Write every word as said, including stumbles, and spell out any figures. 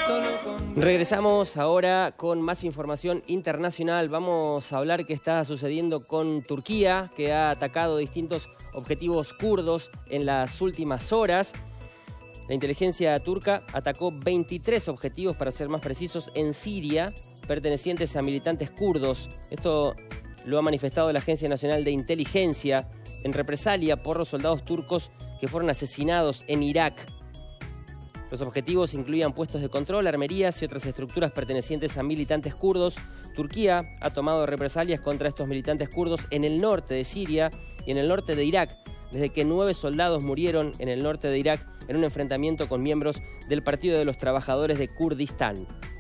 Regresamos ahora con más información internacional. Vamos a hablar qué está sucediendo con Turquía, que ha atacado distintos objetivos kurdos en las últimas horas. La inteligencia turca atacó veintitrés objetivos, para ser más precisos, en Siria, pertenecientes a militantes kurdos. Esto lo ha manifestado la Agencia Nacional de Inteligencia en represalia por los soldados turcos que fueron asesinados en Irak. Los objetivos incluían puestos de control, armerías y otras estructuras pertenecientes a militantes kurdos. Turquía ha tomado represalias contra estos militantes kurdos en el norte de Siria y en el norte de Irak, desde que nueve soldados murieron en el norte de Irak en un enfrentamiento con miembros del Partido de los Trabajadores de Kurdistán.